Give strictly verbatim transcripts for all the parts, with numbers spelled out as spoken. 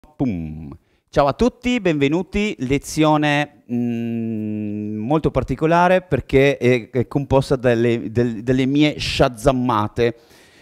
Pum. Ciao a tutti, benvenuti. Lezione mm, molto particolare perché è, è composta dalle, del, dalle mie shazammate.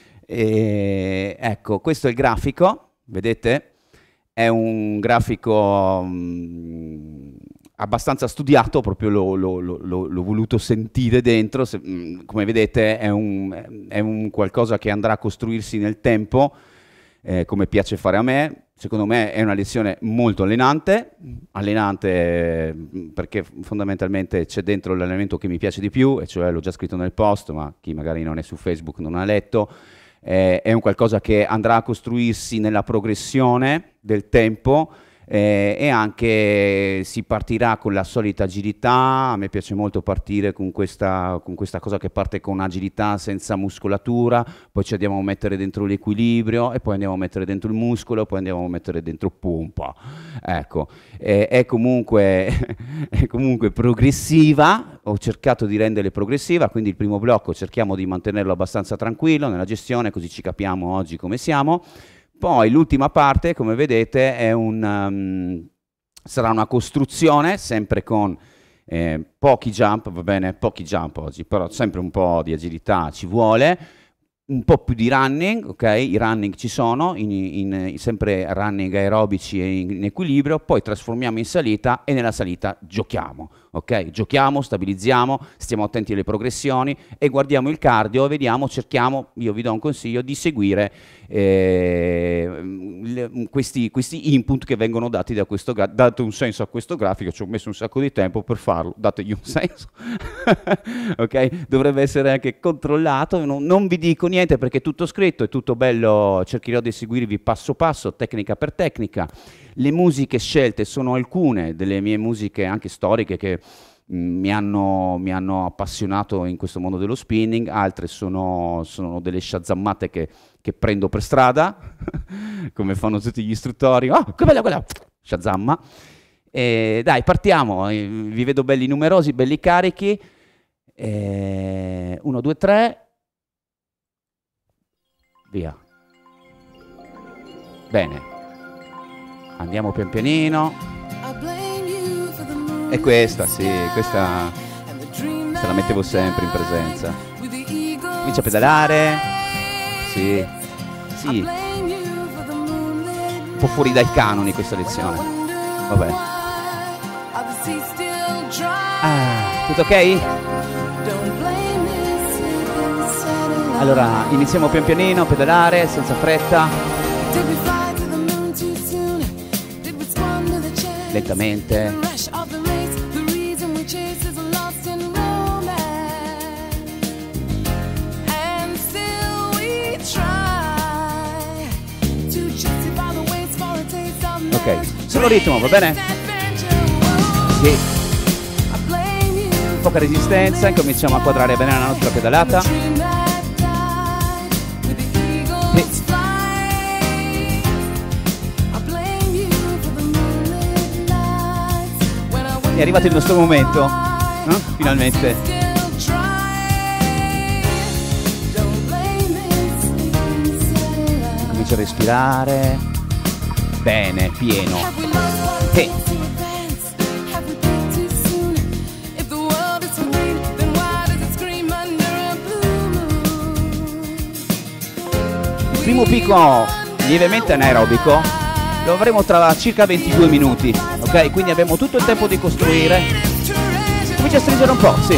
E, ecco, questo è il grafico, vedete? È un grafico mm, abbastanza studiato, proprio l'ho, l'ho, l'ho, l'ho voluto sentire dentro. Se, mm, come vedete è un, è un qualcosa che andrà a costruirsi nel tempo, eh, come piace fare a me. Secondo me è una lezione molto allenante, allenante perché fondamentalmente c'è dentro l'allenamento che mi piace di più, e cioè l'ho già scritto nel post, ma chi magari non è su Facebook non ha letto, eh, è un qualcosa che andrà a costruirsi nella progressione del tempo, eh, e anche si partirà con la solita agilità. A me piace molto partire con questa, con questa cosa che parte con agilità senza muscolatura, poi ci andiamo a mettere dentro l'equilibrio e poi andiamo a mettere dentro il muscolo, poi andiamo a mettere dentro pompa. Ecco, eh, è, comunque, è comunque progressiva, ho cercato di renderla progressiva, quindi il primo blocco cerchiamo di mantenerlo abbastanza tranquillo nella gestione, così ci capiamo oggi come siamo. Poi l'ultima parte, come vedete, è un, um, sarà una costruzione, sempre con eh, pochi jump, va bene, pochi jump oggi, però sempre un po' di agilità ci vuole, un po' più di running, ok? I running ci sono, in, in, in, sempre running aerobici e in, in equilibrio, poi trasformiamo in salita e nella salita giochiamo, ok? Giochiamo, stabilizziamo, stiamo attenti alle progressioni e guardiamo il cardio e vediamo, cerchiamo, io vi do un consiglio, di seguire eh, le, questi, questi input che vengono dati da questo grafico. Date un senso a questo grafico, ci ho messo un sacco di tempo per farlo, dategli un senso, ok? Dovrebbe essere anche controllato, non, non vi dico niente perché è tutto scritto, è tutto bello, cercherò di seguirvi passo passo, tecnica per tecnica. Le musiche scelte sono alcune delle mie musiche anche storiche che mh, mi, hanno, mi hanno appassionato in questo mondo dello spinning, altre sono, sono delle shazammate che, che prendo per strada, come fanno tutti gli istruttori. Oh, che bella quella! Shazamma! E dai, partiamo, vi vedo belli numerosi, belli carichi. E uno, due, tre. Via. Bene. Andiamo pian pianino. E questa, sì, questa, questa la mettevo sempre in presenza. Comincia a pedalare. Sì, sì. Un po' fuori dai canoni questa lezione. Vabbè. Ah, tutto ok? Allora, iniziamo pian pianino a pedalare, senza fretta. Lentamente. Ok, solo ritmo, va bene? Sì. Poca resistenza, incominciamo a quadrare bene la nostra pedalata. Sì. È arrivato il nostro momento, no? Finalmente. Comincia a respirare. Bene, pieno. Sì. Il primo picco lievemente anaerobico lo avremo tra circa ventidue minuti, ok? Quindi abbiamo tutto il tempo di costruire. Comincia a stringere un po', sì.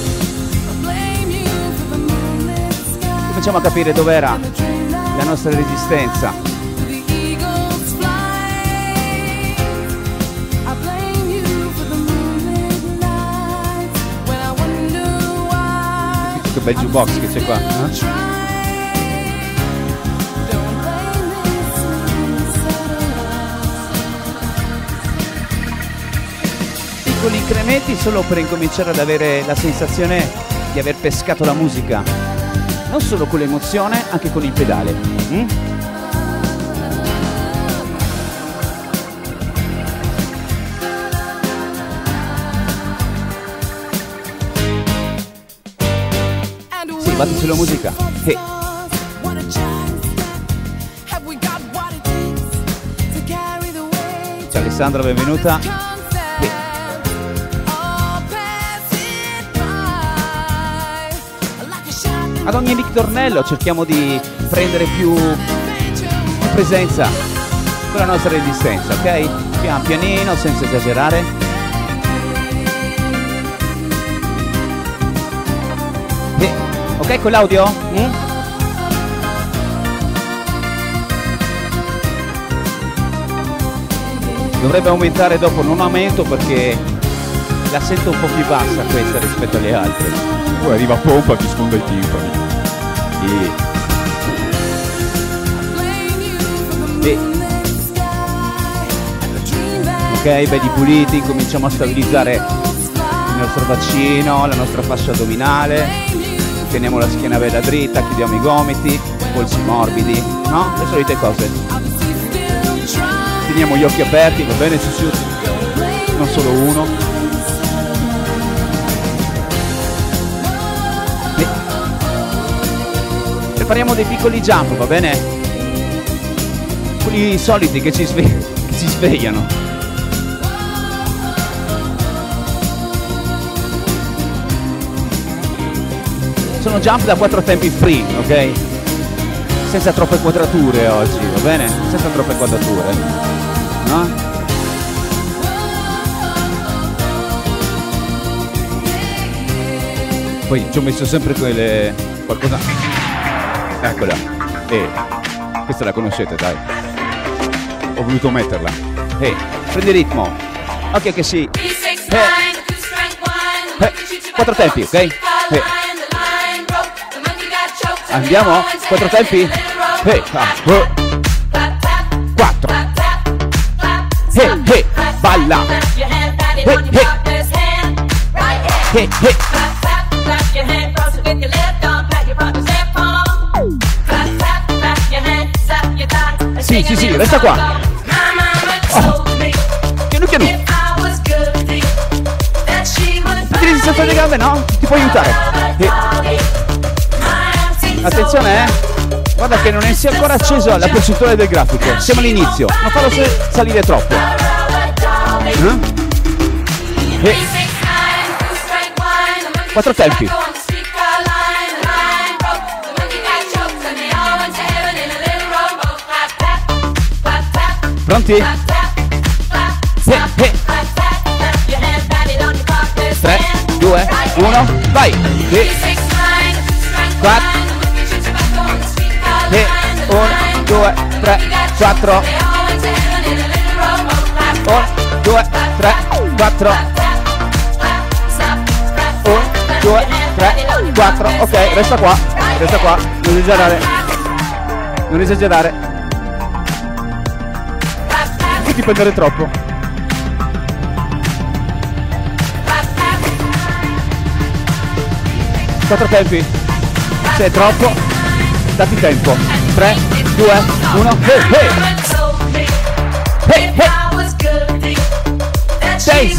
Cominciamo a capire dov'era la nostra resistenza. Che bel jukebox che c'è qua, eh? Piccoli incrementi solo per incominciare ad avere la sensazione di aver pescato la musica, non solo con l'emozione, anche con il pedale. Mm? Sì, batti sulla musica. Hey. Alessandra, benvenuta. E ad ogni ritornello cerchiamo di prendere più, più presenza con la nostra resistenza, ok? Pian pianino, senza esagerare. E, ok con l'audio? Mm? Dovrebbe aumentare dopo, non aumento perché la sento un po' più bassa questa rispetto alle altre. Poi arriva a pompa e ti sfonda i timpani. E... E... Ok, belli puliti, cominciamo a stabilizzare il nostro bacino, la nostra fascia addominale, teniamo la schiena bella dritta, chiudiamo i gomiti, polsi morbidi, no? Le solite cose. Teniamo gli occhi aperti, va bene? Su, su, non solo uno. E prepariamo dei piccoli jump, va bene? Quelli soliti che ci, sve che ci svegliano. Sono jump da quattro tempi free, ok? Senza troppe quadrature oggi, va bene? Senza troppe quadrature, no? Poi ci ho messo sempre quelle... qualcosa... Eccola. Eh, questa la conoscete, dai. Ho voluto metterla. Eh, prendi ritmo. Ok che sì. Eh. Eh. Quattro tempi, ok? Eh. Andiamo? Quattro tempi? Eh. Ah. Oh. Quattro. Eh, eh. Balla. Eh, eh. Eh, eh. Sì, sì, sì, resta qua. Oh. Piano piano. Prendi resistenza delle gambe, no? Ti può aiutare. E... attenzione, eh. Guarda che non è sia ancora acceso la percentuale del grafico. Siamo all'inizio. Non farlo salire troppo. Eh? E... quattro tempi. Pronti? Eh, eh. tre, due, uno, vai! Eh. quattro, eh. uno, due, tre, quattro. uno, due, tre, quattro. uno, due, tre, quattro. Ok, resta qua, resta qua, non esagerare. Non esagerare. Ti prendere troppo. Quattro tempi. Se è troppo, dati tempo. tre, due, uno. Hey, hey. Hey, hey. sei.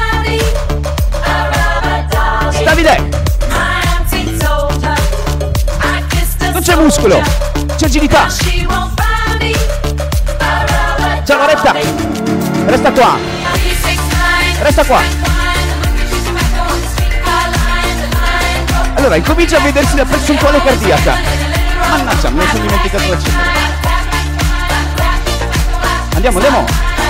Davide. Non c'è muscolo, c'è agilità. Ciao Loretta, resta qua, resta qua. Allora, incomincia a vedersi la percentuale cardiaca. Mannaggia, me ne sono dimenticato da cifra. Andiamo, andiamo.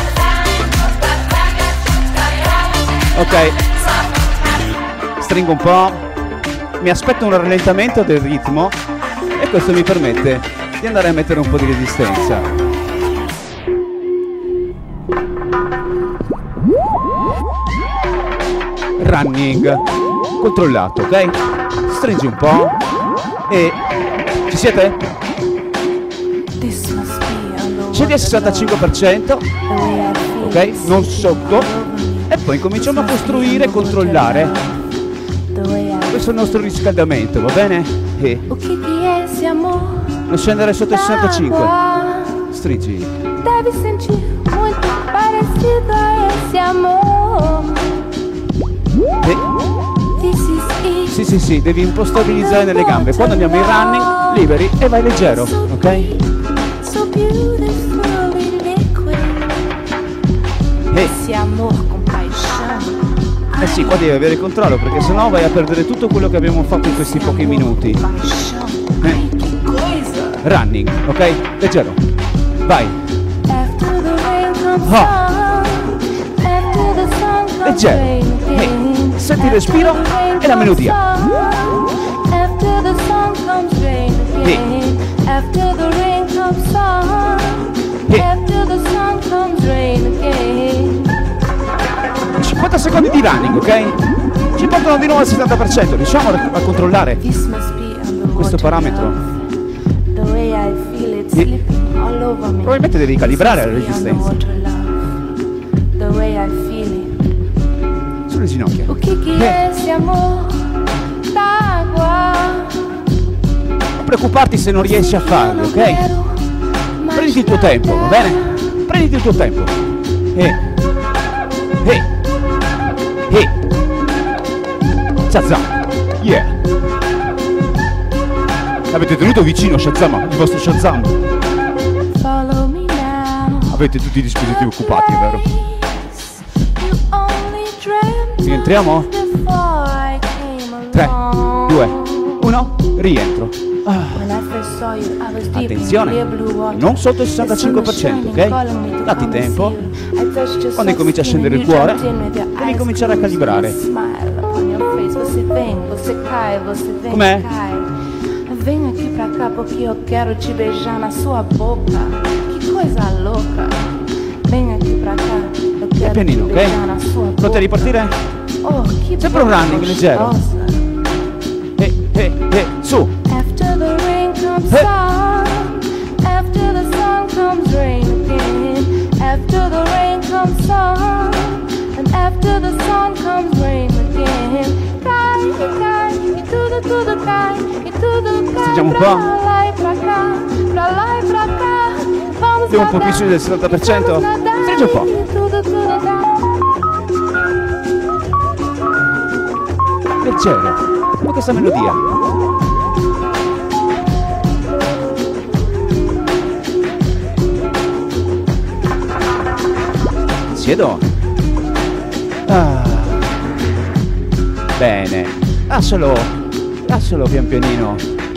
Ok. Stringo un po'. Mi aspetto un rallentamento del ritmo e questo mi permette di andare a mettere un po' di resistenza. Running controllato, ok? Stringi un po' e ci siete? Scegli al sessantacinque per cento, ok? Non sotto, e poi cominciamo a costruire e controllare. Questo è il nostro riscaldamento, va bene? E non scendere sotto il sessantacinque. Stringi. Deve sentir muito parecido a esse amor. E... sì, sì, sì, devi un po' stabilizzare nelle gambe. Quando andiamo in running, liberi e vai leggero, ok? Hey. esse amor com paixão. Eh sì, qua devi avere controllo perché sennò vai a perdere tutto quello che abbiamo fatto in questi pochi minuti. Eh. Running, ok? Leggero. Vai. Oh. Leggero. Hey. Senti il respiro e la melodia. Hey. Hey. cinquanta secondi di running, ok? Ci portano di nuovo al settanta per cento. Riusciamo a controllare questo parametro. E probabilmente devi calibrare la resistenza. Sulle ginocchia. Eh. Non preoccuparti se non riesci a farlo, ok? Prenditi il tuo tempo, va bene? Prenditi il tuo tempo. Eh. Eh. Hey! Shazam! Yeah! Avete tenuto vicino Shazam, il vostro Shazam? Avete tutti i dispositivi occupati, è vero? Rientriamo? tre, due, uno, rientro. Ah. Attenzione, non sotto il sessantacinque per cento, ok? Dati tempo. Quando incomincia a scendere il cuore, devi cominciare a calibrare. Com'è? Vem aqui pra cá porque eu quero te beijar na sua boca. Que coisa louca. Vem aqui pra cá, eu quero pianino, te ok? beijar na sua boca. Pronti a ripartire? Oh, que sempre un running leggero. E, e, e, su. After the rain comes Hey. sun. After the sun comes rain again. After the rain comes sun. And after the sun comes rain again. Cai, cai, e tudo, tudo cai. E tudo cai. Sentiamo un pra po'. lá e pra cá. Pra lá e pra cá. Vamos Andiamo un po' più nadar, su del settanta per cento. vamos nadar, Stringi un po'. e tudo, tudo cai. Leggero. Come questa melodia. Siedo. Ah. Bene. Lascialo. Lascialo pian pianino.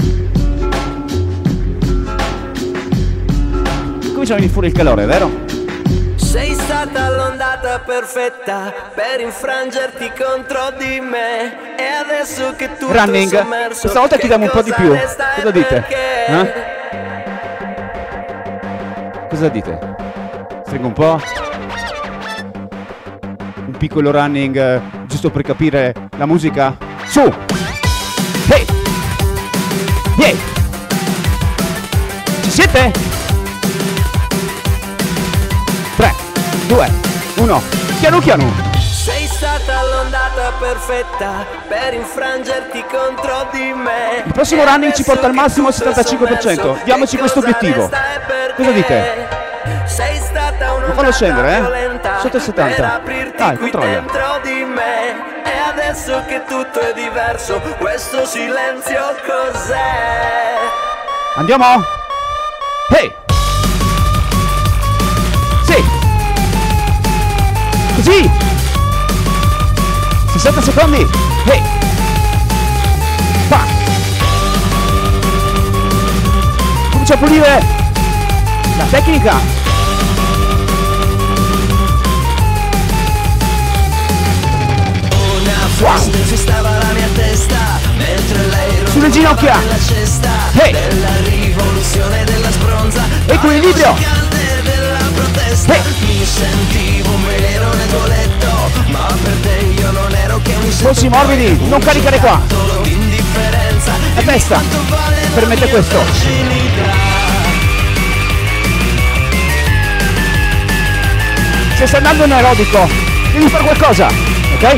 Comincia a venire fuori il calore, vero? Sei stata l'ondata perfetta per infrangerti contro di me. E adesso che tutto Running. è sommerso, Questa volta chiediamo un po' di che più. cosa resta e Cosa dite? perché? Eh? Cosa dite? Stringo un po'. Un piccolo running eh, giusto per capire la musica. Su! Hey! Yeah! Ci siete? tre, due, uno. Piano piano. Sei stata l'ondata perfetta per infrangerti contro di me. Il prossimo running ci porta al massimo al settantacinque per cento. Diamoci questo obiettivo. Cosa dite? Sei stata un'ondata fallo scendere, eh? violenta Sotto il settanta. per aprirti Dai, qui controlla. dentro di me. E adesso che tutto è diverso, questo silenzio cos'è? Andiamo? Hey! Sì! Così! sessanta secondi! Hey! Va! Comincia a pulire la tecnica! Wow. Infestava la mia testa mentre lei Sulle ginocchia! la cesta Hey. della rivoluzione della sbronza. Equilibrio! Gigante della protesta. Hey. Mi sentivo un veleno nel tuo letto, ma per te io non ero che un Polsi morbidi, non caricare qua! solo d'indifferenza. La testa! Permette questo! Se stai andando in aerobico, devi fare qualcosa, ok?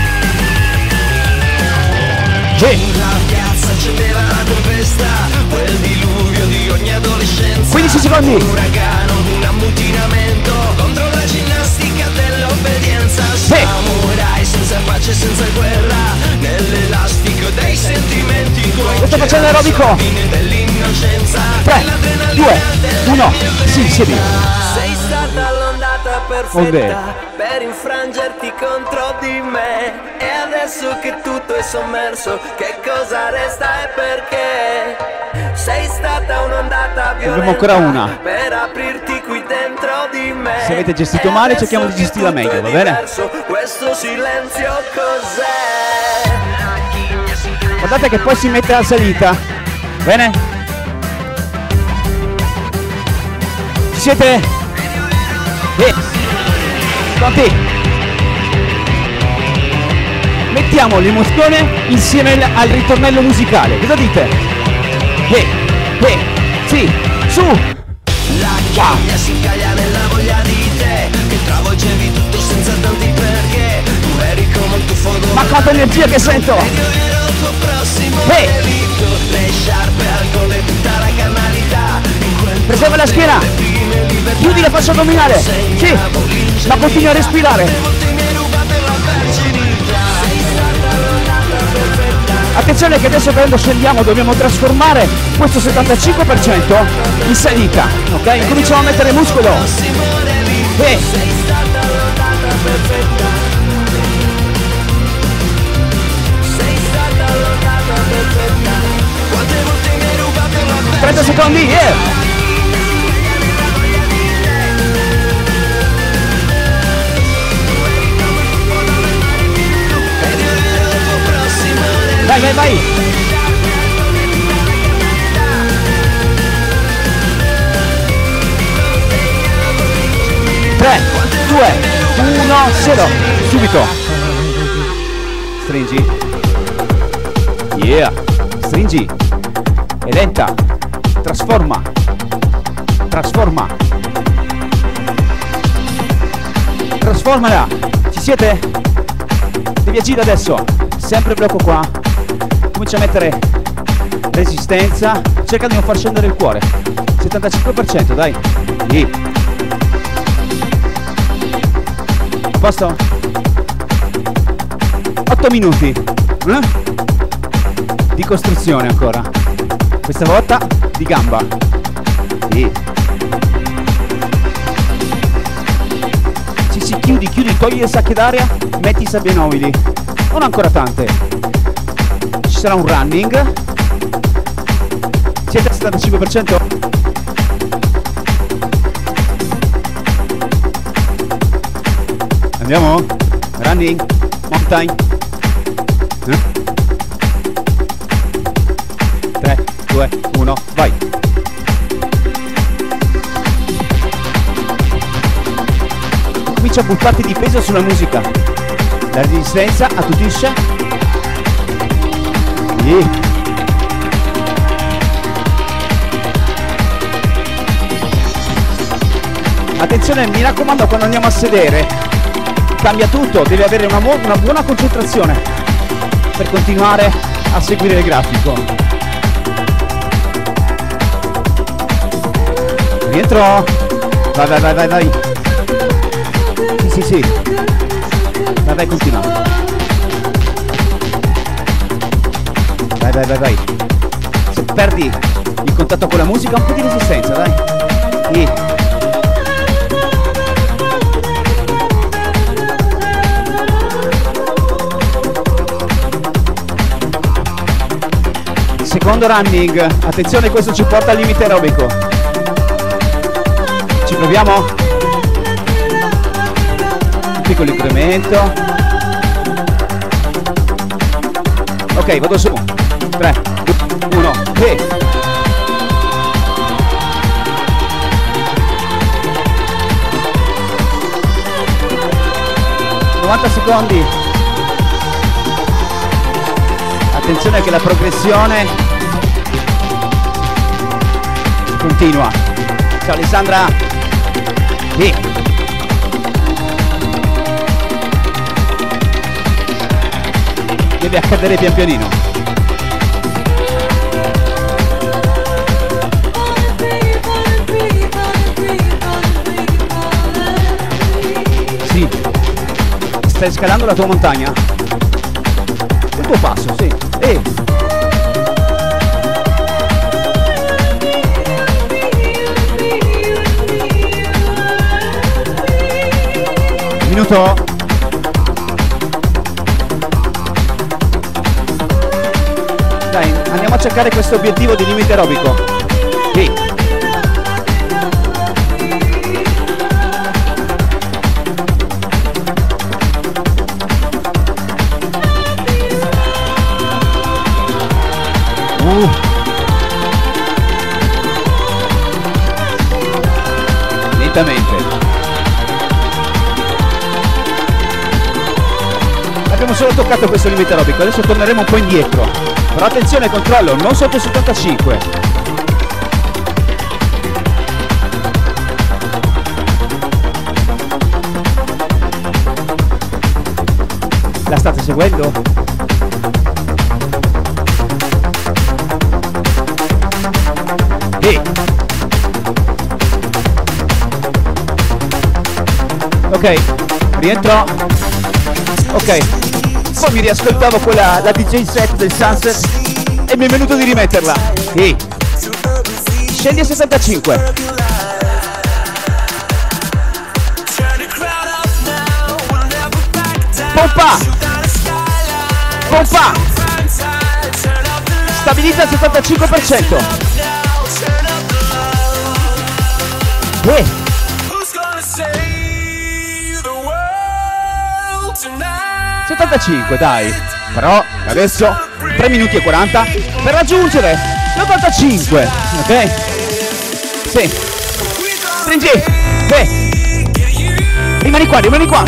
Sì. La piazza accendeva la tempesta, quel diluvio di ogni adolescenza. quindici secondi. Un uragano, un ammutinamento contro la ginnastica dell'obbedienza. Samurai senza pace, senza guerra, nell'elastico dei sentimenti tuoi. Lo sto facendo aerobico. Dell'innocenza. tre, due, uno, sì, siedi. Sei stata l'ondata perfetta per infrangerti contro di me. E adesso che tutto è sommerso, che cosa resta e perché? Sei stata un'ondata violenta. Abbiamo ancora una. Per aprirti qui dentro di me. Se avete gestito male, cerchiamo di gestirla meglio, va bene? Questo silenzio cos'è? Guardate che poi si mette la salita. Bene? Ci siete? Eh. Pronti? Mettiamo l'emozione insieme al ritornello musicale. Cosa dite? Eh, eh, sì, su! La chiglia si incaglia nella voglia di te, che travolgevi tutto senza tanti perché. Tu eri come un tuffo d'oro. Ma quanta energia che sento! Ed io ero il tuo prossimo Hey. delitto. Le sciarpe al gol e tutta la carnalità. In quel Preserva la schiena! le prime libertà. Chiudi la faccia addominale! Sì! Ma continua a respirare! Volte mi hai rubato la verginità. Sei stata l'ondata perfetta. Attenzione che adesso quando scendiamo dobbiamo trasformare questo settantacinque per cento in salita, ok? Cominciamo a mettere muscolo. E Sei stata l'ondata perfetta. Sei stata l'ondata perfetta. Quante volte mi hai rubato la verginità. trenta secondi, yeah! Vai, vai, vai! tre, due, uno, zero! Subito! Stringi. Yeah! Stringi! E lenta! Trasforma! Trasforma! Trasformala! Ci siete? Devi agire adesso! Sempre blocco qua! Comincia a mettere resistenza, cerca di non far scendere il cuore. settantacinque per cento, dai. Lì. A posto? otto minuti. Eh? Di costruzione ancora. Questa volta di gamba. Lì. Sì, sì, chiudi, chiudi, togli le sacche d'aria, metti i sabbionovili. Non ancora tante. Ci sarà un running. Siete al settantacinque per cento? Andiamo? Running? Mountain? Eh? tre, due, uno, vai! Comincia a buttarti di peso sulla musica. La resistenza attutisce. Sì. Attenzione, mi raccomando, quando andiamo a sedere cambia tutto, devi avere una, una buona concentrazione per continuare a seguire il grafico. Rientro. Vai, vai, vai, vai, vai. Sì, sì, sì. Vai, vai, continua. Vai, vai, vai, vai. Se perdi il contatto con la musica, un po' di resistenza, dai. Sì. Secondo running. Attenzione, questo ci porta al limite aerobico. Ci proviamo? Un piccolo incremento. Ok, vado su. tre, due, uno, e novanta secondi. Attenzione che la progressione continua. Ciao Alessandra. E deve accadere pian pianino. Stai scalando la tua montagna? Il tuo passo, sì. E minuto. Dai, andiamo a cercare questo obiettivo di limite aerobico. Sì. Uh. Lentamente. Abbiamo solo toccato questo limite aerobico, adesso torneremo un po' indietro. Però attenzione, controllo, non sotto il settantacinque. La state seguendo? Sì. Ok, rientro. Ok. Poi mi riascoltavo quella, la D J set del Sunset e mi è venuto di rimetterla. Sì. Scendi a settantacinque. Pompa. Pompa. Stabilizza al settantacinque per cento. Eh. settantacinque, dai. Però adesso tre minuti e quaranta per raggiungere l'ottantacinque. Ok? Sì. Stringi. Eh. Rimani qua, rimani qua.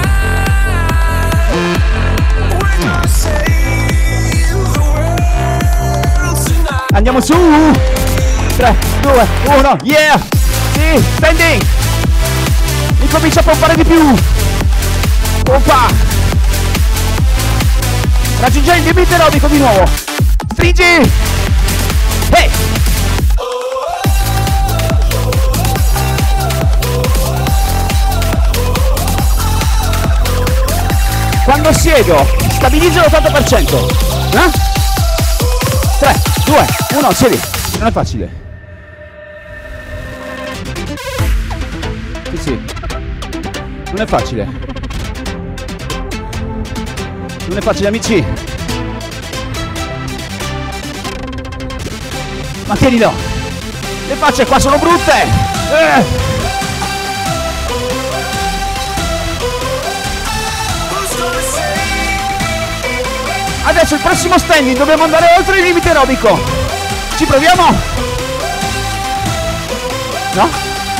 Andiamo su. tre, due, uno. Yeah. Sì, standing. Incomincia a pompare di più. Pompa. Raggiungere il limite aerobico di nuovo. Stringi. Hey. Quando siedo stabilizzo l'ottanta per cento. Eh? tre, due, uno, siedi. Non è facile. Sì, sì. Non è facile. Non è facile, amici. Ma tienilo. Le facce qua sono brutte. Eh. Adesso il prossimo standing dobbiamo andare oltre il limite aerobico. Ci proviamo? No?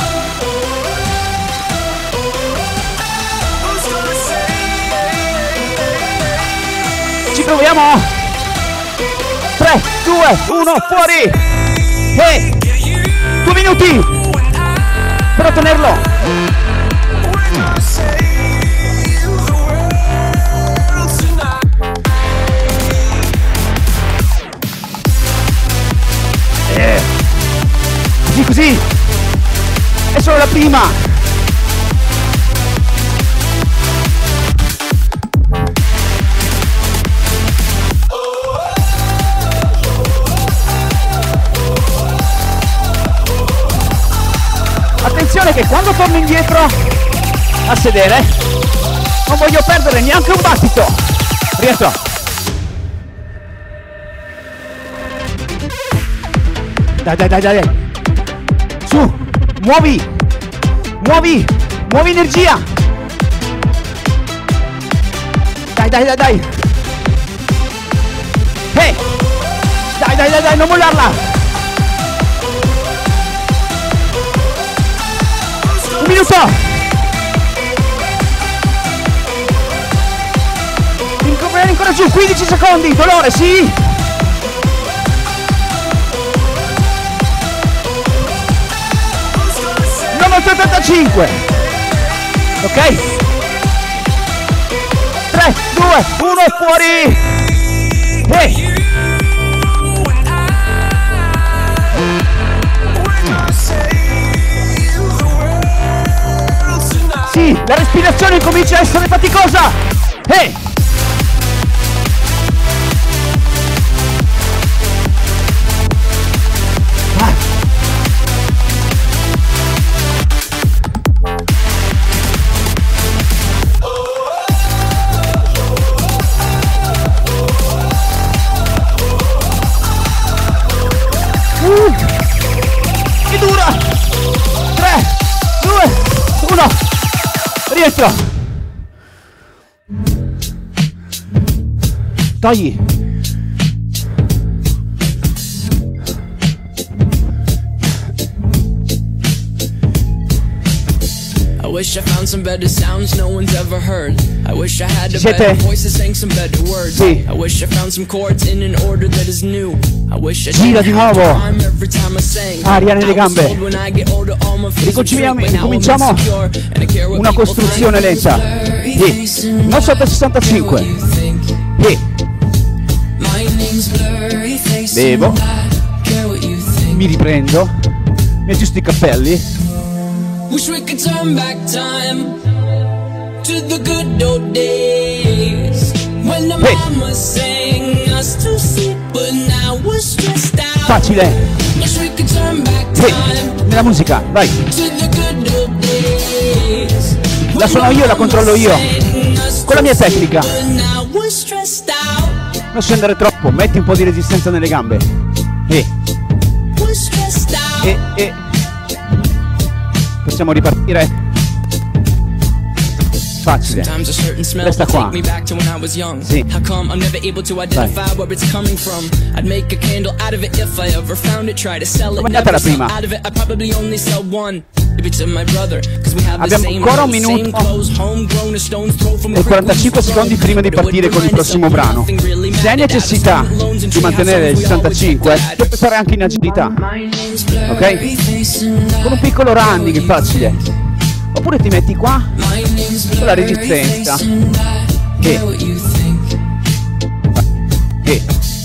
Ci proviamo? tre, due, uno, fuori! E due minuti per ottenerlo! Eh. Così così! È solo la prima! Attenzione che quando torno indietro a sedere non voglio perdere neanche un battito. Rientro. Dai dai dai dai. Su, muovi. Muovi. Muovi energia. Dai dai dai dai. Hey. Dai dai dai dai, non mollarla. Un minuto! Ancora, ancora giù, quindici secondi, dolore, sì! Non ottantacinque! Ok? tre, due, uno, fuori! Hey. Sì, la respirazione comincia a essere faticosa! Hey. Ah. Rientro. Togli. I wish I found some better sounds no one's ever heard. I wish I had a Siete? better voice that sang some better words. Sì. I wish I found some chords in an order that is new. I wish I Gira didn't di have to nuovo. rhyme every time I sang. Aria nelle I was gambe. told when I get older all my fears would Ricominciamo- shrink, but now I'm ricominciamo insecure, and I care what una people costruzione think. lenta. Sì. Non sotto sessantacinque. You think Sì. my name's blurry face Bevo. and I care what you think. Mi riprendo. Mi aggiusto i capelli. Wish we could turn back time to the good old days when the Hey. mama sang us to sleep, but now we're stressed out. Facile. Wish we could turn back Sì. time Nella musica. Vai. to the good old days. La suono io, la controllo io. Con la mia tecnica. But now we're stressed out. Non scendere troppo. Metti un po' di resistenza nelle gambe. E. We're stressed out. E. E. Possiamo ripartire. Facile. Sometimes a certain smell Resta will qua. take me back to when I was young. Sì. How come I'm never able to identify where it's coming from? I'd make a candle out of it if I ever found it. Try to sell it, Come è andata never la sell prima? out of it. I probably only sell one. Maybe to my brother, cause we have the Abbiamo same ancora un house, minuto same clothes, homegrown, a stone's throw from a e creek quarantacinque we used to secondi roam. prima di But it would partire con il remind us prossimo that brano. nothing really Se hai mattered. necessità Out of loans and di mantenere treehouses, il we always sessantacinque, did that. puoi fare anche in agilità. My name's blurry Ok? face and I Con un piccolo care running, what you facile. Oppure ti metti qua My name's con la blurry resistenza. face and I care E. what you think. E.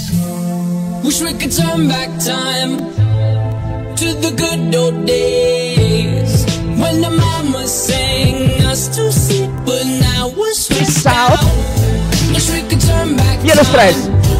Wish we could turn back time to the good old days when the mama sang us to sleep, but now we're stressed out. out. Wish we could turn back Via lo stress.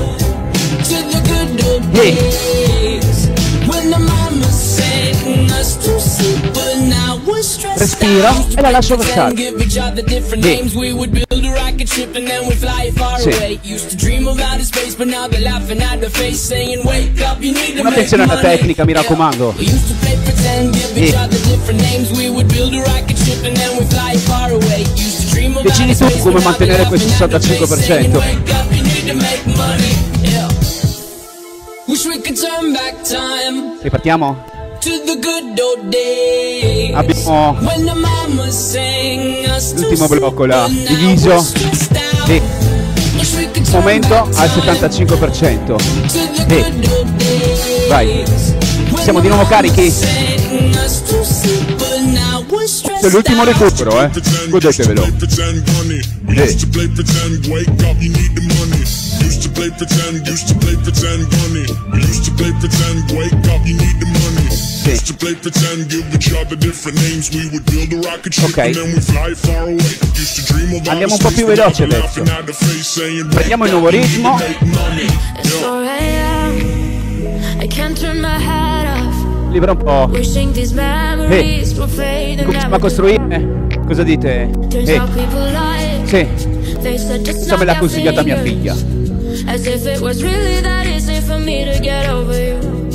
to the good old Hey. days when the mama sang us to sleep, but now we're stressed Respira out. e la lascio Pretend, passare. give each other different Hey. names. We would build a rocket ship and then we'd fly far Sì. away. Used to dream of outer space, but now they're laughing at the face, saying, "Wake up, you need to make Un'attenzione alla money." tecnica, mi Yeah. raccomando. We used to play pretend, give each Sì. other different names. We would build a rocket ship and then we'd fly far away. Used to dream of Decidi outer tu space, come but now mantenere they're quel laughing at the sessantacinque per face, saying, cento. "Wake up, you need to make money." Yeah. Wish we could turn back time Ripartiamo? to the good old days. Abbiamo when the mama sang us to l'ultimo sleep, blocco là, but now diviso. we're stressed out. E. Wish we could turn Momento back al time settantacinque per cento. to the E. good old days. Vai. When Siamo di nuovo the carichi? mama sang us to sleep, but now we're stressed Questo è l'ultimo out. recupero, eh. Godetevelo. Eh. Used to play pretend, wake up, you need the money. Used to play pretend, used to play pretend, money. Used to play pretend, wake up, you need the money. Used to play pretend, give each other different names. We would build a rocket ship Ok. and then we fly far away. Used to dream of Andiamo un outer po' space, più but now veloce they're adesso. laughing at the face, saying, Prendiamo il "Wake nuovo up, you need to ritmo. make money." It's four a.m. I can't turn my head off. Libera un po'. Wishing these memories will fade and Cominciamo a never costruire. Cosa dite? Turns Eh. out people lie. Sì. They said just Questa me l'ha snap your consigliata mia fingers. figlia. As if it was really that easy for me to get over you.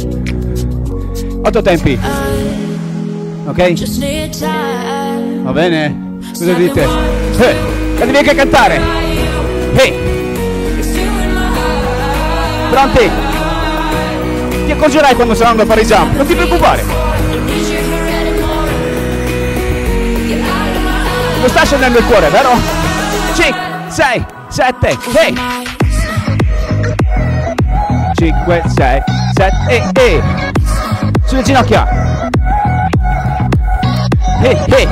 Otto tempi. I Ok? just need time. Va bene? Cosa dite? Eh. La devi anche cantare. Eh. It's you in my heart. Pronti? Ti accorgerai quando saranno da fare i jump. Non ti preoccupare. Don't need you here anymore. Get out of my Non sta scendendo il cuore, vero? cinque, sei, sette, eyes. ehi! cinque, sei, sette, ehi! Sulle ginocchia! Ehi, ehi!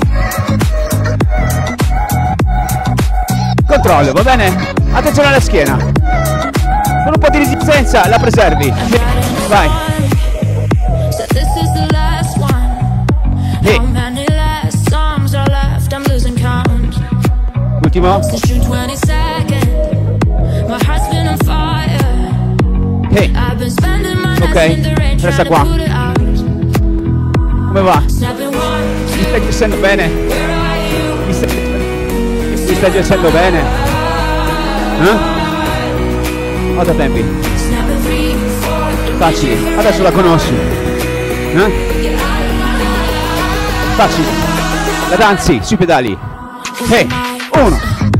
Controllo, va bene? Attenzione alla schiena! Con un po' di resistenza la preservi! Vai! So this is the last one. Hey. How many last songs are left? I'm losing count. Ultimo! Since June twenty-second, my heart's been on fire. Ehi! I've been spending my Ok, nights in the rain resta trying qua. to put it out. Come va? Snapping one, Mi stai gestendo bene? where are you? Mi stai, mi stai gestendo bene? Eh? Otto tempi. Snapping three, four, don't need you Facili, here adesso la conosci. Eh? Get out of my life. Facili. La danzi sui pedali. E uno,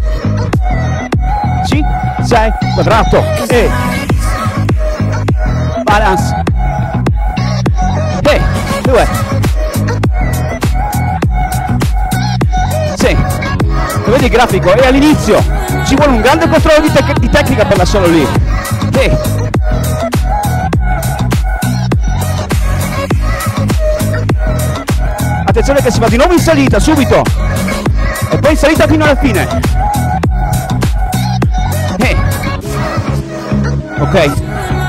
C, sei, quadrato, E, balance, E, due, sì, vedi il grafico? E all'inizio ci vuole un grande controllo di, tec di tecnica per la solo lì. E, attenzione che si va di nuovo in salita, subito, e poi in salita fino alla fine. Eh. Ok,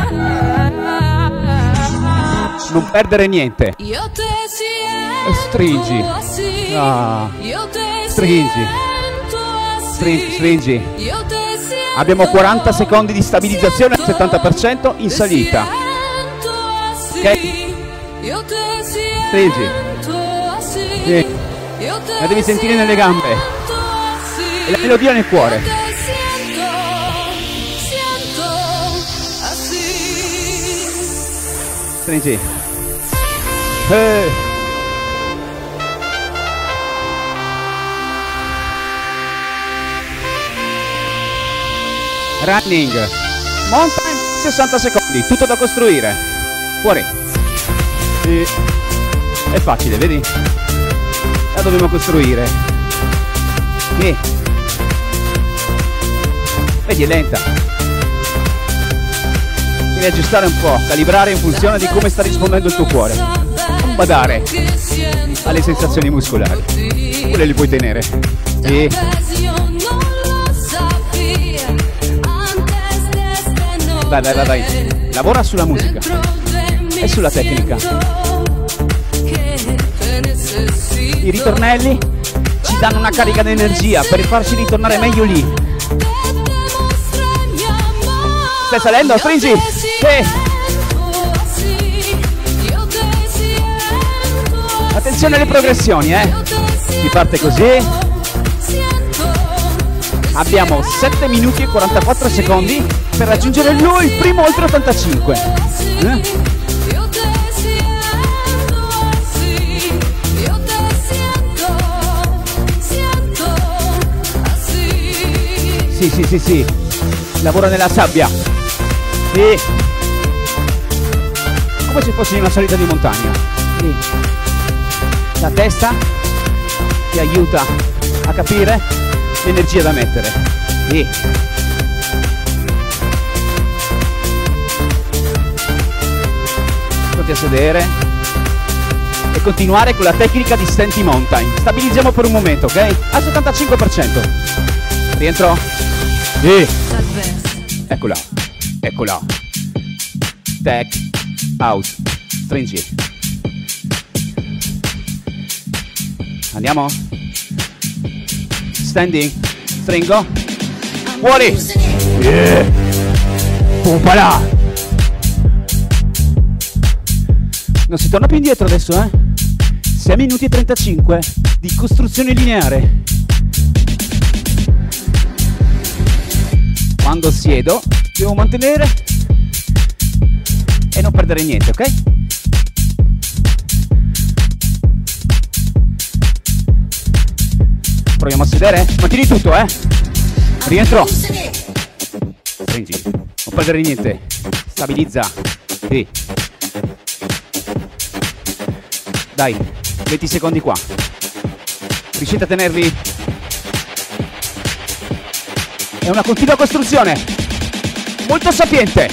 non perdere niente. E stringi, ah. stringi, stringi, stringi. Abbiamo quaranta secondi di stabilizzazione al settanta per cento in salita. Ok, stringi. Sì. La devi sentire nelle gambe e la melodia nel cuore. Stringi. Eh. Running. Mountain sessanta secondi, tutto da costruire. Fuori. Sì. È facile, vedi? La dobbiamo costruire. E vedi, è lenta. Devi aggiustare un po', calibrare in funzione di come sta rispondendo il tuo cuore. Non badare alle sensazioni muscolari, quelle li puoi tenere. E vai, vai, vai, vai. Lavora sulla musica e sulla tecnica. I ritornelli ci danno una carica di energia per farci ritornare meglio lì. Stai salendo, stringi. Sì. Attenzione alle progressioni, eh. Si parte così. Abbiamo sette minuti e quarantaquattro secondi per raggiungere lui il primo oltre ottantacinque. Eh? Sì, sì, sì, sì. Lavora nella sabbia. Sì. Come se fossi in una salita di montagna. Sì. La testa ti aiuta a capire l'energia da mettere. Sì. Pronti a sedere e continuare con la tecnica di Stenti Mountain. Stabilizziamo per un momento, ok? Al settantacinque per cento. Rientro. Sì. Eccola, eccola. Tech out. Stringi. Andiamo. Standing. Stringo. Fuori. Yeah. Pompala. Non si torna più indietro adesso, eh? sei minuti e trentacinque di costruzione lineare. Quando siedo devo mantenere e non perdere niente, ok? Proviamo a sedere? Mantieni tutto, eh? Rientro. Stringi. Non perdere niente. Stabilizza. Sì. Dai, venti secondi qua. Riuscite a tenerli? È una continua costruzione, molto sapiente.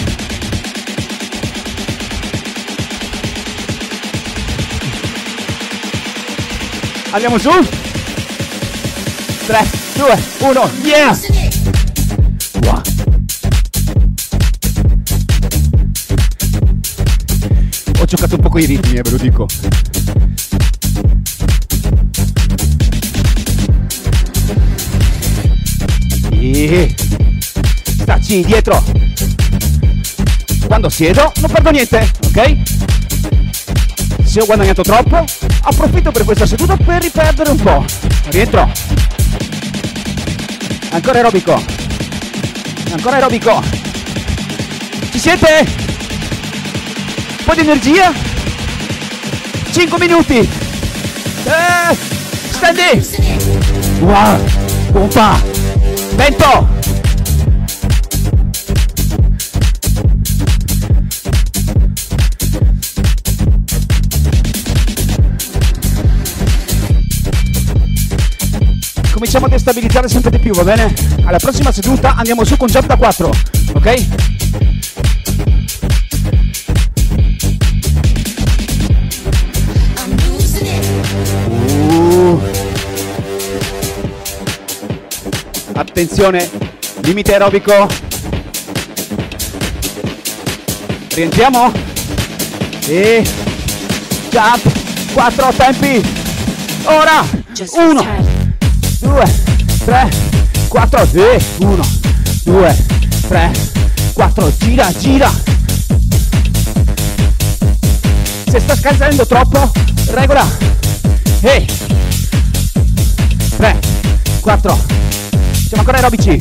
Andiamo su. tre, due, uno, yeah! Wow. Ho giocato un po' con i ritmi, eh, ve lo dico. E stacci dietro. Quando siedo non perdo niente, ok? Se ho guadagnato troppo, approfitto per questa seduta per riperdere un po'. Rientro. Ancora aerobico. Ancora aerobico. Ci siete? Un po' di energia? cinque minuti. Eh, steady. Wow, pompa, vento. Cominciamo a destabilizzare sempre di più, va bene? Alla prossima seduta andiamo su con jump da quattro, ok? Uh. Attenzione, limite aerobico. Rientriamo. E jump, quattro tempi. Ora, uno. due, tre, quattro, e uno, due, tre, quattro, gira, gira. Se sta scalzando troppo, regola. E tre, quattro, siamo ancora aerobici.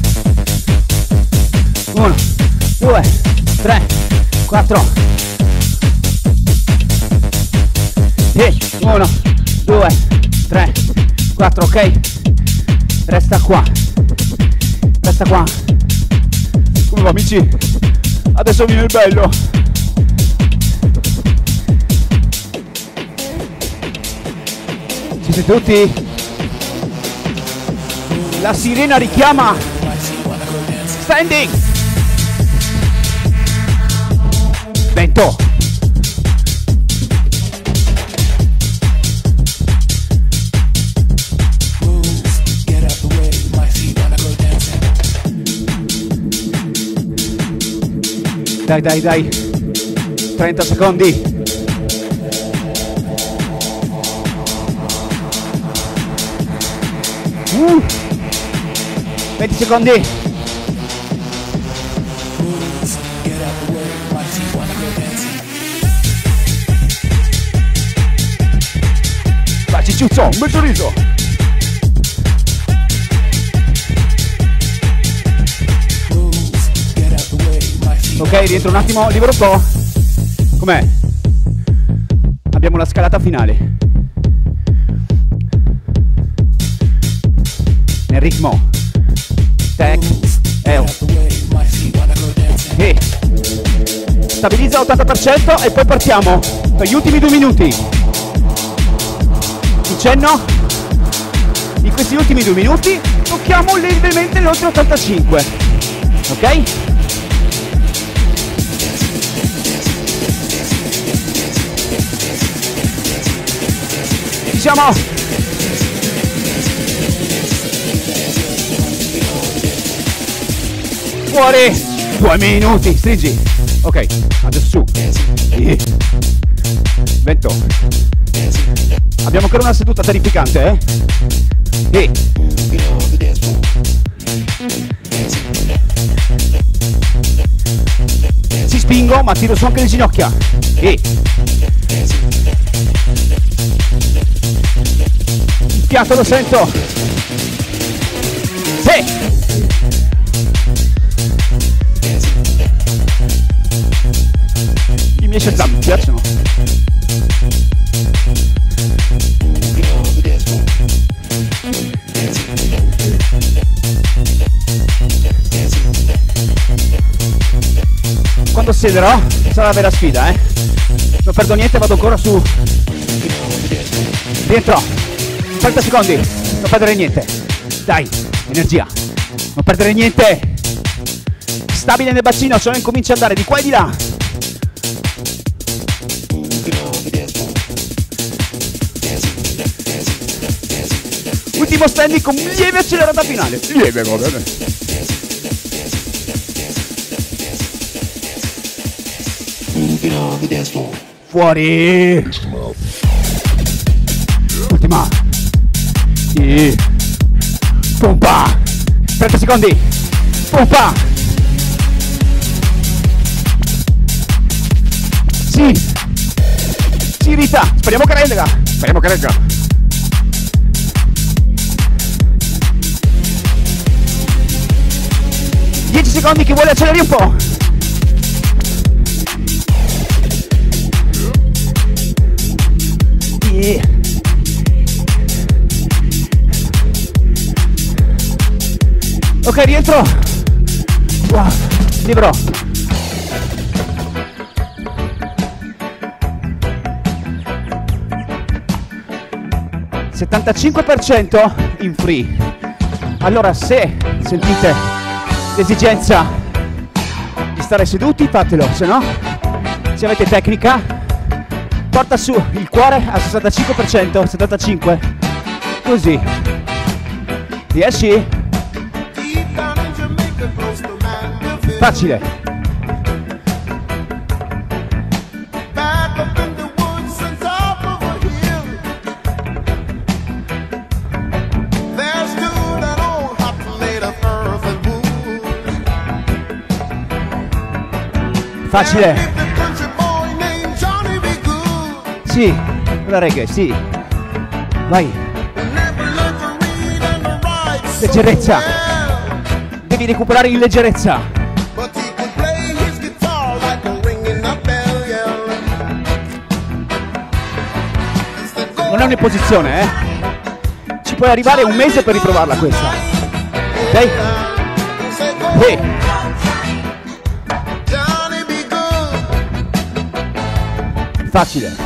uno, due, tre, quattro. E uno, due, tre, quattro, ok. Resta qua. Resta qua. Come va, amici? Adesso viene il bello. Ci siete tutti? La sirena richiama. Standing. Vento. Dai, dai, dai. trenta secondi. Uh. venti secondi. Vai, Cicciuzzo, un bel sorriso. Ok, rientro un attimo, libero un po'. Com'è? Abbiamo la scalata finale. Nel ritmo. Tech. Eo. E stabilizza ottanta per cento e poi partiamo per gli ultimi due minuti. Un cenno. In questi ultimi due minuti tocchiamo leggermente l'oltre ottantacinque. Ok? Siamo. Fuori. Due minuti. Stringi. Ok. Adesso su. E. Vento. Abbiamo ancora una seduta terrificante, eh? E. Si spingo, ma tiro su anche le ginocchia. E. Il fiato lo sento. Sì. I miei Shazam mi piacciono. Quando siederò sarà la vera sfida, eh. Non perdo niente, vado ancora su. Rientro. trenta secondi, non perdere niente. Dai, energia. Non perdere niente. Stabile nel bacino, solo incomincia ad andare di qua e di là. Ultimo standing con lieve accelerata finale. Lieve, va bene. Fuori. Ultima. Sì. Pompa. trenta secondi. Pompa. Sì. Sì, Rita. Speriamo che regga. Speriamo che regga. dieci secondi che vuole accelerare un po'. Ok, rientro. Wow, libero. settantacinque per cento in free. Allora, se sentite l'esigenza di stare seduti, fatelo, se no, se avete tecnica, porta su il cuore al sessantacinque per cento, settantacinque, così. Riesci? Facile. Facile. Sì, la reggae, sì. Vai. Leggerezza. Devi recuperare in leggerezza. Non è un'imposizione, eh. Ci puoi arrivare un mese per riprovarla questa. Ok? Sì. Facile.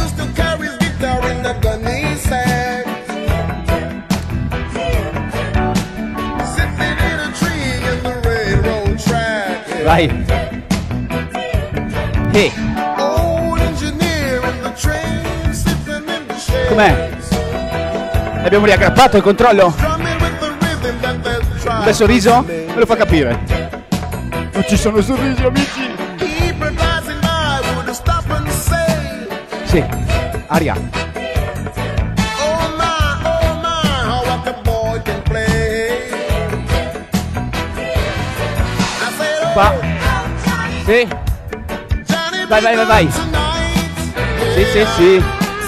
Vai. Hey. Com'è? L'abbiamo riaggrappato il controllo? Un bel sorriso? Me lo fa capire. Non ci sono sorrisi, amici. Sì, aria. Va. Sì. Vai, vai, vai, vai. Sì, sì, sì.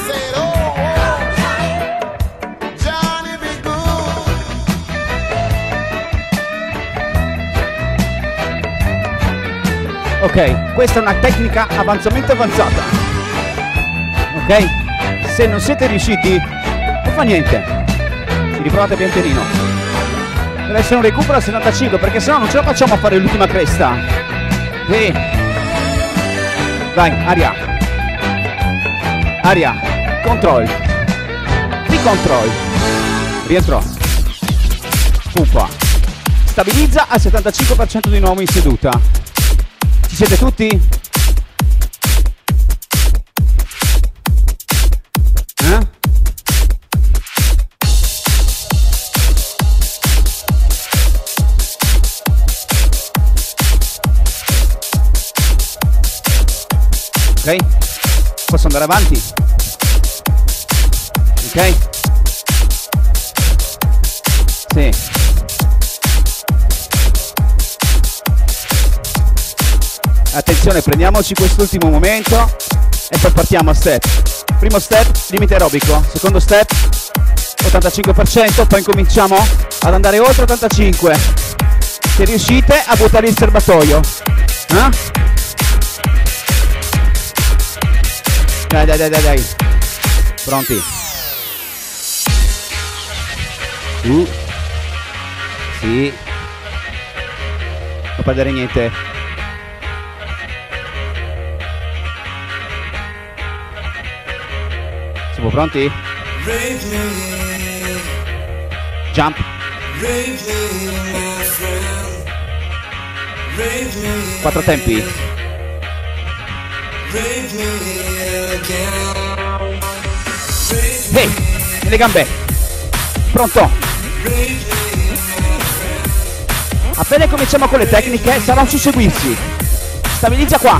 Ok, questa è una tecnica avanzamento avanzata. Ok? Se non siete riusciti, non fa niente. Ci riprovate pian pianino. Deve essere un recupero al settantacinque, perché sennò non ce la facciamo a fare l'ultima cresta. Sì. Vai, aria. Aria. Control. Free control. Rientro. Pumpa. Stabilizza al settantacinque per cento di nuovo in seduta. Ci siete tutti? Eh? Ok? Posso andare avanti? Ok? Sì. Attenzione, prendiamoci quest'ultimo momento e poi partiamo a step. Primo step, limite aerobico. Secondo step, ottantacinque per cento. Poi incominciamo ad andare oltre ottantacinque. Se riuscite a buttare il serbatoio. Eh? Dai, dai, dai, dai, dai. Pronti? Uh. Sì. Non perdere niente. Siamo pronti? Jump. Quattro tempi. Hey, nelle gambe. Pronto? Appena cominciamo con le tecniche sarà un susseguirsi. Stabilizza qua.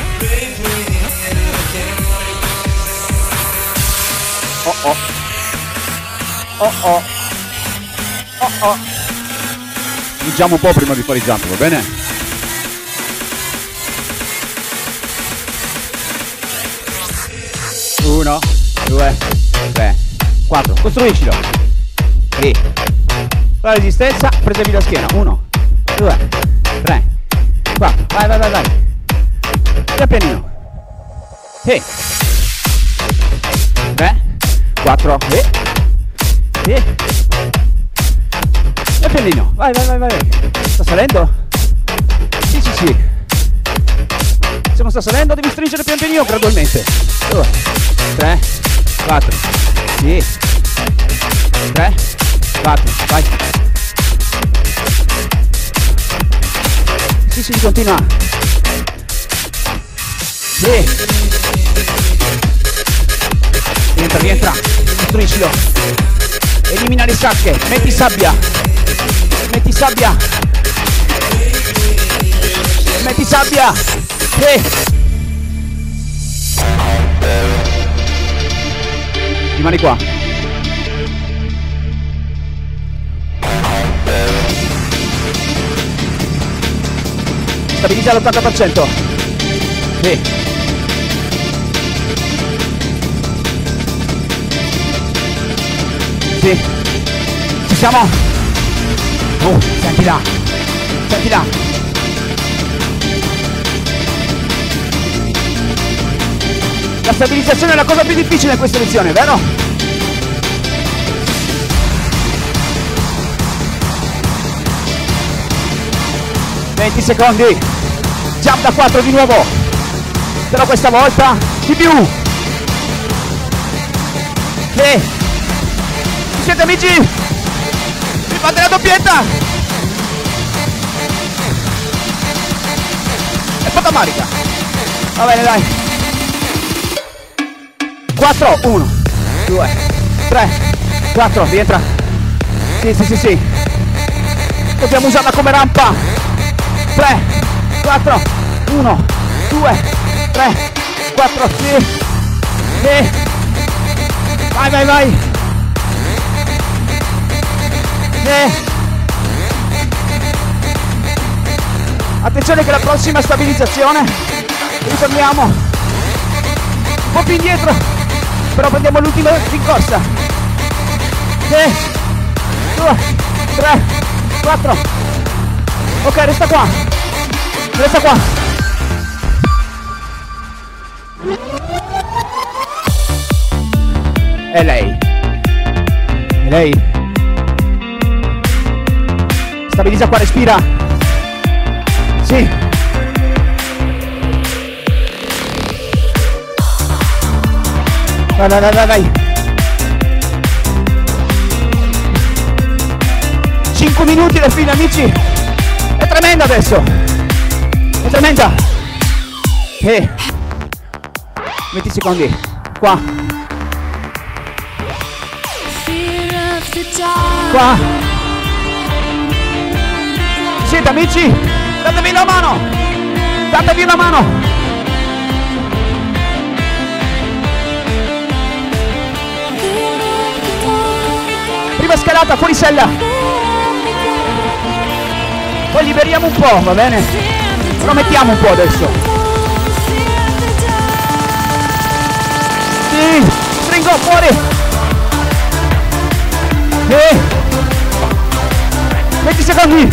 Oh oh. Oh oh. Oh oh. Diciamo un po' prima di fare il jump, va bene? Uno, due, tre, quattro. Costruiscilo. Lì. La resistenza, preservi la schiena. Uno, due, tre, quattro. Vai, vai, vai, vai. Pian pianino. Sì. Tre, quattro. Sì. Sì. E pianino. pianino. Vai, vai, vai, vai. Sta salendo? Sì, sì, sì. Se non sta salendo devi stringere pian pianino gradualmente. Due, tre, quattro. Sì. tre, quattro, vai. Sì, sì, continua. Sì. Rientra, rientra. Costruiscilo. Elimina le sacche. Metti sabbia. Metti sabbia. Metti sabbia. Sì. Rimani qua. Stabilizza all'ottanta per cento. Sì. Sì. Ci siamo. Oh, senti là. Senti là. La stabilizzazione è la cosa più difficile in questa lezione, vero? venti secondi. Jump da quattro di nuovo. Però questa volta di più. Sì. Ci siete amici? Mi fate la doppietta. E poca marica. Va bene, dai. quattro, uno, due, tre, quattro, rientra. Sì, sì, sì, sì. Dobbiamo usarla come rampa. tre, quattro, uno, due, tre, quattro, sì. Sì. Vai, vai, vai. Sì. Attenzione che la prossima stabilizzazione ritorniamo un po' più indietro, però prendiamo l'ultima rincorsa. Sì. due, tre, quattro. Ok, resta qua. Resta qua. È lei. È lei. Stabilizza qua, respira. Sì. Vai, vai, vai, vai, vai. cinque minuti alla fine, amici. È tremenda adesso. È tremenda. E venti secondi. Qua. Qua. Siete amici? Datevi una mano. Datevi una mano. Prima scalata, fuori sella. Poi liberiamo un po', va bene? Lo mettiamo un po' adesso. Sì, stringo fuori. Sì. venti secondi.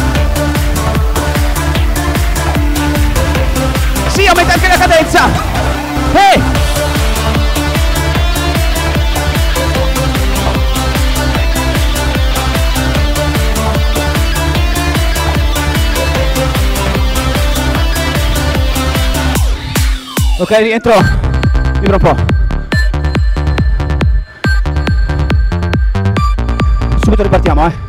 Sì, aumenta anche la cadenza. Sì. Ok, rientro. Libero un po'. Subito ripartiamo, eh.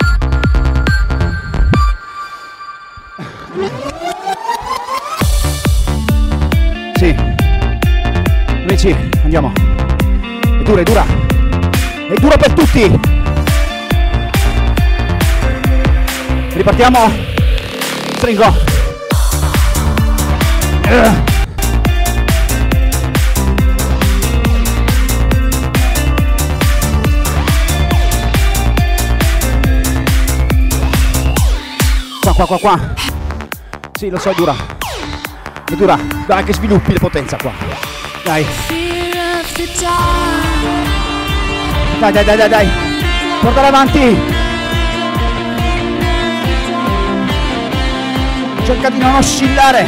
Sì. Amici, andiamo. È dura, è dura. È dura per tutti. Ripartiamo. Stringo. Uh. Qua, qua, qua, qua. Sì, lo so, è dura. È dura. Dai che sviluppi le potenza qua. Dai. Dai, dai, dai, dai, dai. Portala avanti. Cerca di non oscillare.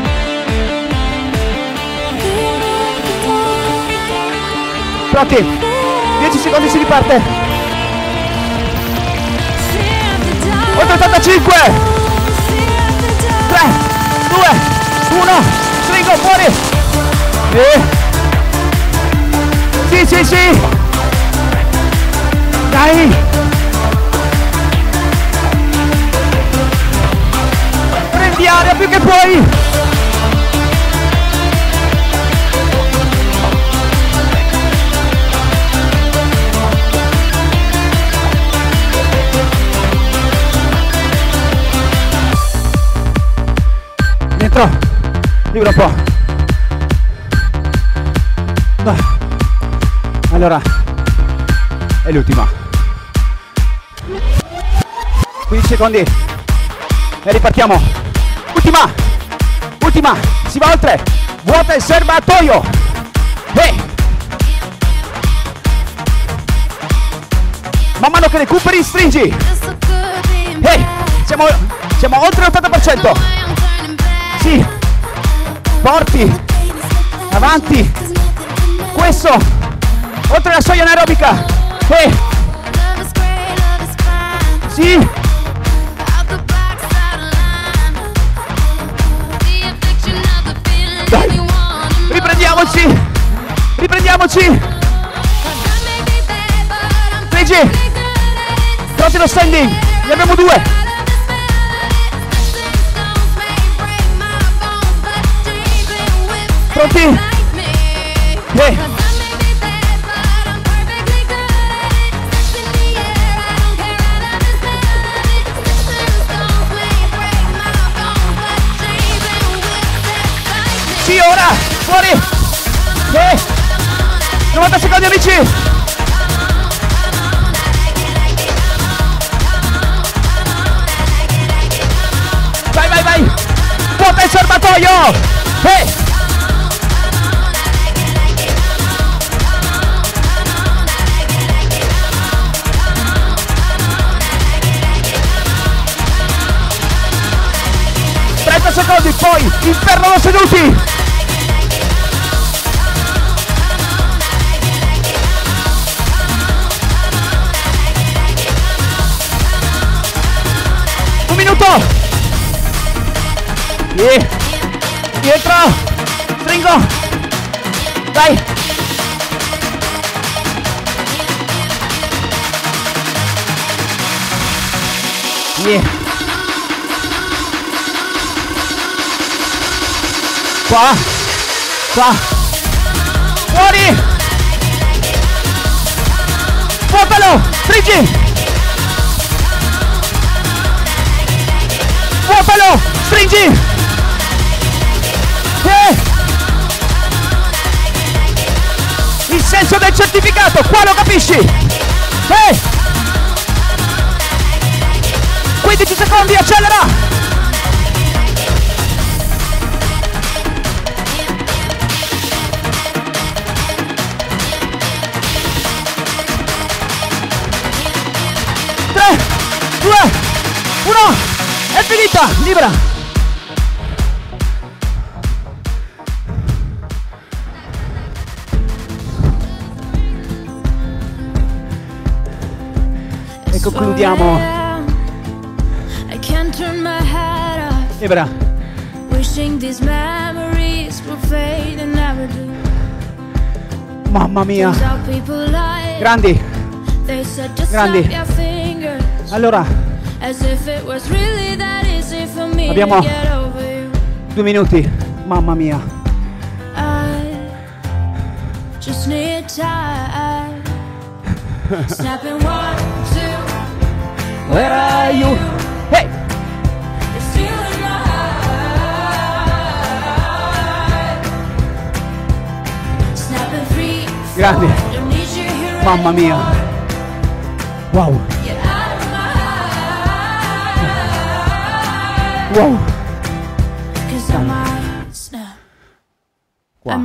Pronti? dieci secondi si riparte. ottantacinque. tre, due, uno. Stringo fuori. E... Sì, sì, sì. Dai. Prendi aria più che puoi. Dentro. Libera un po'. Vai. Allora. È l'ultima. quindici secondi. E ripartiamo. Ultima. Ultima. Si va oltre. Vuota il serbatoio. Hey. Man mano che recuperi, stringi. Hey. Siamo, siamo oltre l'ottanta per cento. Sì. Porti. Avanti. Questo. Oltre la soglia anaerobica. Hey. Sì. Dai. Riprendiamoci. Riprendiamoci. Stringi. Pronti lo standing. Ne abbiamo due. Pronti? Yeah. Sì, ora! Fuori! Yeah. novanta secondi, amici! Vai, vai, vai! Vuota il serbatoio! Hey. trenta secondi, poi inferno da seduti! Un minuto! Yeah. Dietro! Stringo! Dai! Yeah. Qua! Qua! Fuori! Vuotalo! Stringi! Vuotalo! Stringi! Eh! Il senso del certificato, qua lo capisci? Eh! quindici secondi, accelera! tre, due, uno, è finita, libera! E concludiamo. Libera. Mamma mia. Grandi. Grandi. Allora, abbiamo due minuti. Mamma mia. Where are you? Hey! Grandi. Mamma mia. Wow. Wow. Wow.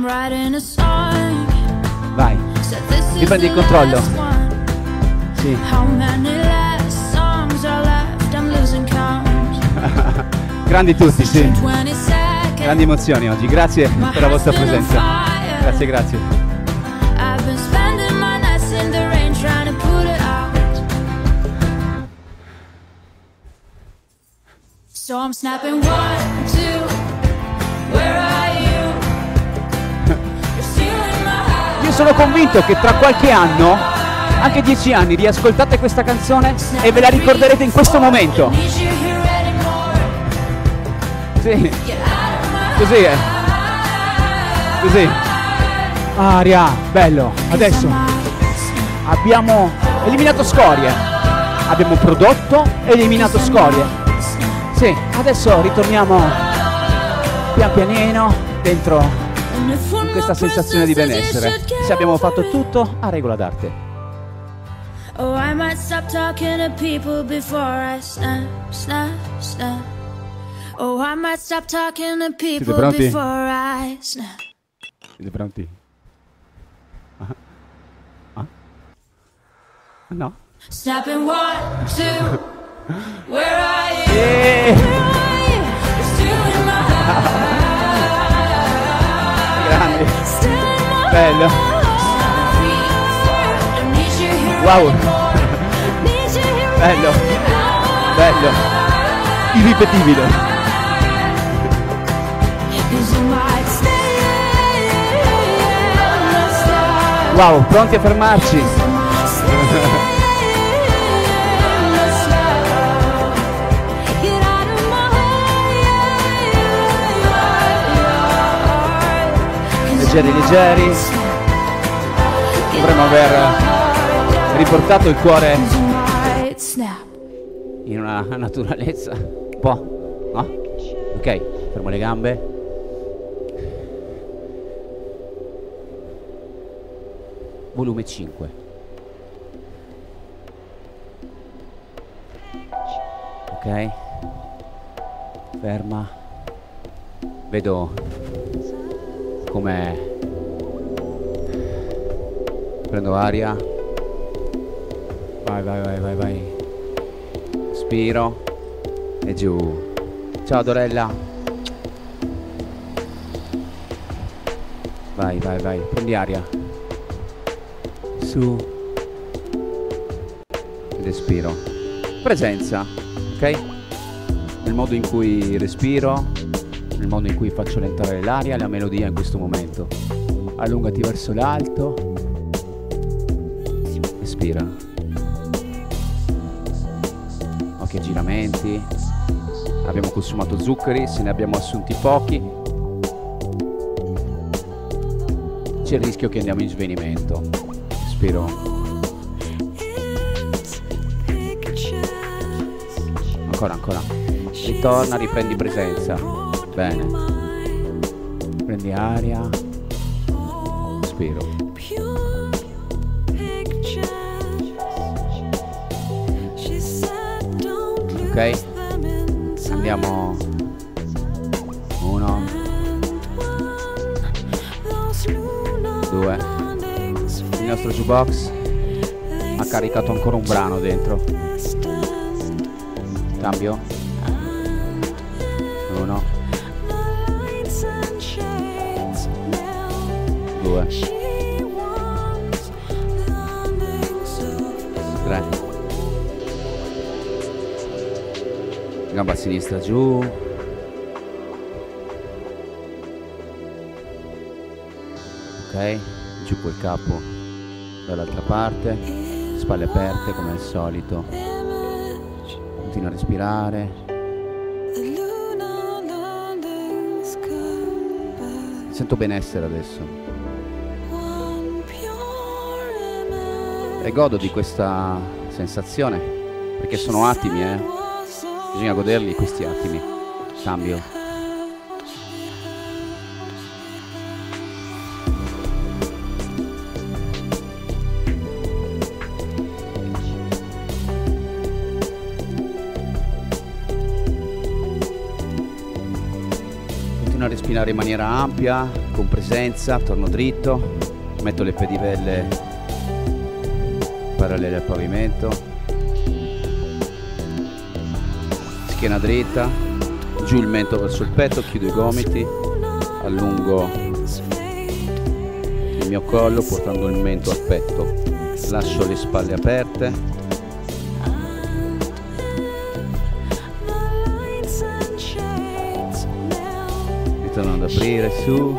Vai. Riprendi il controllo. Sì. Grandi tutti, sì. Grandi emozioni oggi. Grazie per la vostra presenza. Grazie, grazie. So I'm snapping one, two, where are you? You're stealing my heart. Io sono convinto che tra qualche anno, anche dieci anni, riascoltate questa canzone e ve la ricorderete in questo momento. Need you here anymore. Sì, Get out of my così è. Così. Aria, bello. Adesso abbiamo eliminato scorie. Abbiamo prodotto e eliminato scorie. Sì, adesso ritorniamo pian pianino dentro in questa sensazione di benessere. Se abbiamo fatto tutto a regola d'arte. Oh, I might stop talking to people before I snap, snap, snap. Oh, I might stop talking to people pronti? before I snap. Siete pronti? Ah? Ah? No? Snapping one, two, where are you? Eh, Where are you? You're stealing my heart. grande. Stealing my Bello. heart. I need you here Wow. anymore. Need you here Bello. anymore. Bello. Irripetibile. 'Cause you might stay in the stars. Wow, pronti a fermarci? Leggeri, leggeri. Dovremmo aver riportato il cuore in una naturalezza un po', no? Ok, fermo le gambe. Volume cinque. Ok. Ferma. Vedo come prendo aria. Vai, vai, vai, vai, vai. Respiro. E giù. Ciao Dorella. Vai, vai, vai. Prendi aria. Su. Ed espiro. Presenza. Ok? Nel modo in cui respiro, nel modo in cui faccio entrare l'aria e la melodia in questo momento. Allungati verso l'alto. Espira. Ok, giramenti. Abbiamo consumato zuccheri, se ne abbiamo assunti pochi. C'è il rischio che andiamo in svenimento. Espiro. Ancora, ancora. Ritorna, riprendi presenza. Bene. Prendi aria. Espiro. Ok, andiamo. Uno, due. Il nostro jukebox ha caricato ancora un brano dentro. Cambio. Uno, due, tre. Gamba a sinistra giù. Ok, giù quel capo dall'altra parte, spalle aperte come al solito. Continua a respirare. Sento benessere adesso. E godo di questa sensazione, perché sono attimi, eh. Bisogna goderli questi attimi. Cambio. Continuo a respirare in maniera ampia, con presenza, torno dritto, metto le pedivelle parallele al pavimento. Schiena dritta, giù il mento verso il petto, chiudo i gomiti, allungo il mio collo portando il mento al petto, lascio le spalle aperte, ad aprire, su,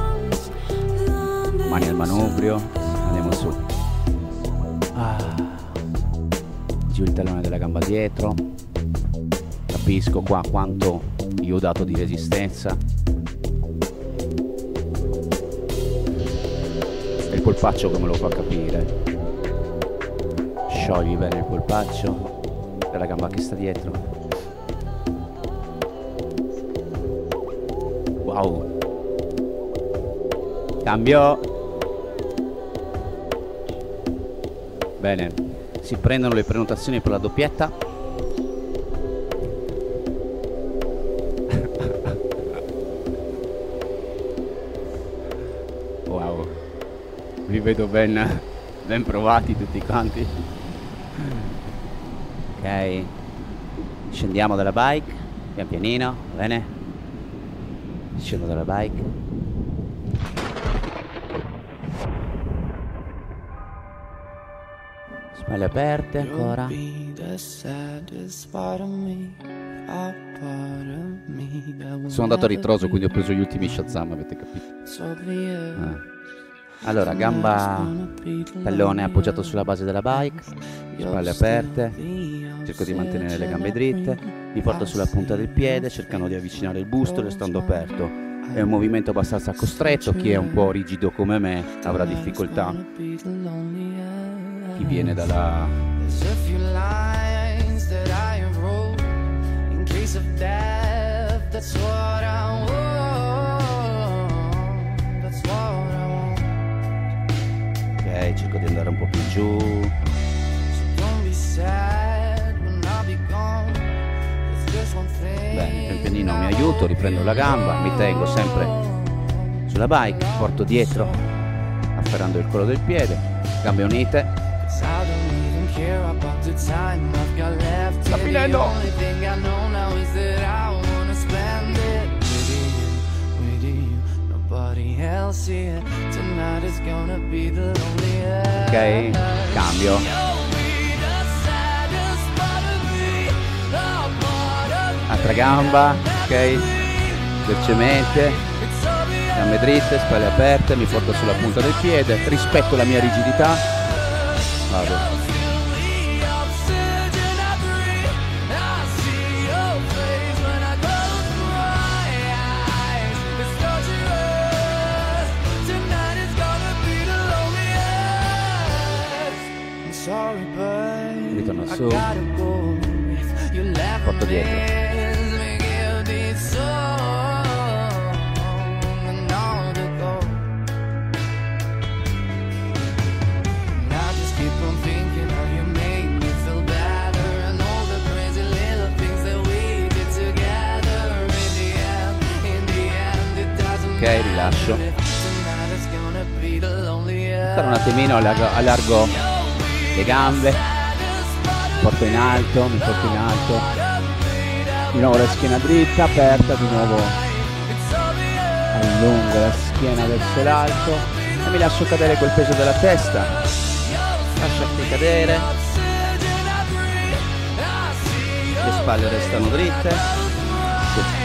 mani al manubrio, andiamo su. Ah. Giù il tallone della gamba dietro. Capisco qua quanto io ho dato di resistenza. E il polpaccio come lo fa capire. Sciogli bene il polpaccio della gamba che sta dietro. Wow. Cambio. Bene. Si prendono le prenotazioni per la doppietta. Wow. Vi vedo ben, ben provati tutti quanti. Ok. Scendiamo dalla bike. Pian pianino. Bene. Scendo dalla bike. Spalle aperte ancora. Sono andato a ritroso, quindi ho preso gli ultimi Shazam, avete capito? Ah. Allora, gamba, tallone appoggiato sulla base della bike, spalle aperte, cerco di mantenere le gambe dritte, mi porto sulla punta del piede cercando di avvicinare il busto restando aperto. È un movimento abbastanza costretto, chi è un po' rigido come me avrà difficoltà. Chi viene dalla... Ok, cerco di andare un po' più giù. Bene, pian pianino mi aiuto, riprendo la gamba, mi tengo sempre sulla bike, porto dietro, afferrando il collo del piede, gambe unite. Sta finendo! Ok, cambio. Altra gamba, ok, velocemente, gambe dritte, spalle aperte, mi porto sulla punta del piede, rispetto la mia rigidità, vado. Ritorno su, porto dietro. Ok, rilascio. Ancora un attimino, allargo, allargo le gambe, porto in alto, mi porto in alto, di nuovo la schiena dritta, aperta, di nuovo allungo la schiena verso l'alto e mi lascio cadere col peso della testa, lasciati cadere, le spalle restano dritte, sì.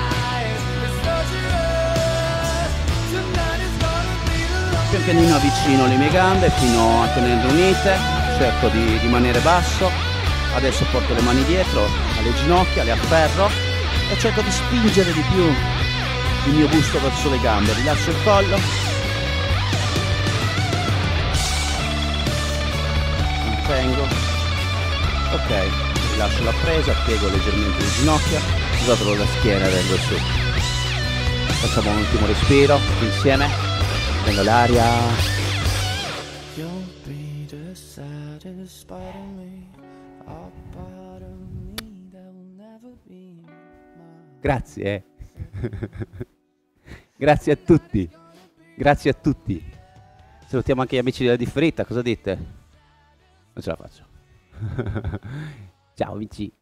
Pian pianino avvicino le mie gambe fino a tenerle unite, cerco di rimanere basso, adesso porto le mani dietro alle ginocchia, le afferro e cerco di spingere di più il mio busto verso le gambe, rilascio il collo, mantengo, ok, rilascio la presa, piego leggermente le ginocchia, sotto la schiena e vengo su. Facciamo un ultimo respiro insieme. Prendo l'aria. Grazie. Grazie a tutti. Grazie a tutti. Salutiamo anche gli amici della differita, cosa dite? Non ce la faccio. Ciao amici.